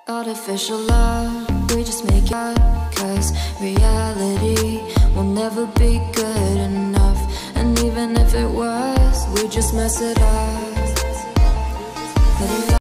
Artificial love, we just make it up, 'cause reality will never be good enough. And even if it was, we just mess it up.